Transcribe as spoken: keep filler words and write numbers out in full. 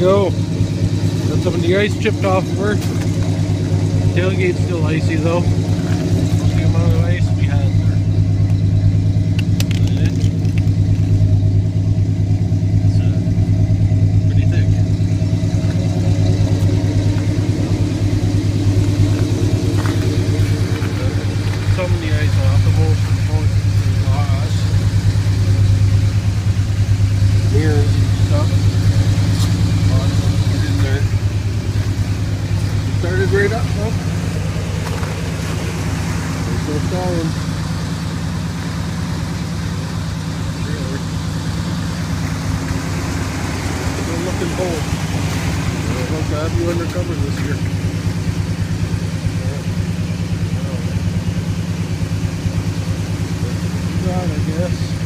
go. Got some of the ice chipped off of her. Tailgate's still icy though. The amount of ice we had there. It's uh, pretty thick. Some of the ice off, the most most is lost. Mirrors and stuff. Lots of it in there. Started right up, huh? We're still stalling. Really. Still looking bold. I'd love to have you undercover this year. Yeah. I guess.